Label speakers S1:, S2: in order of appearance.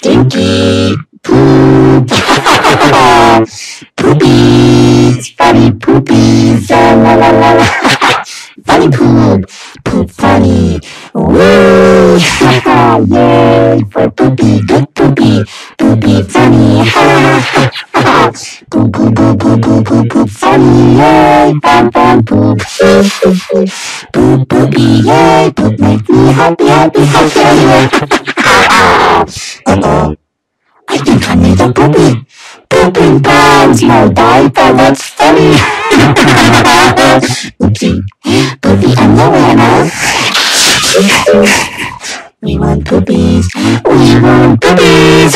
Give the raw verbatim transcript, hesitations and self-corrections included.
S1: Stinky poop. Poopies, funny poopies, la la la la la. Funny poop, poop funny. Woo! Yay for poopy, good poopy, poopy funny. Poop poop poop poop poop poop poop funny. Yay, fun fun poop. Poop poopy, yay, poop make me happy happy happy. Uh-oh, I think I need a poopy. Pooping pants, no diaper, that's funny. Oopsie, poopy underwear now. We want poopies, we want poopies.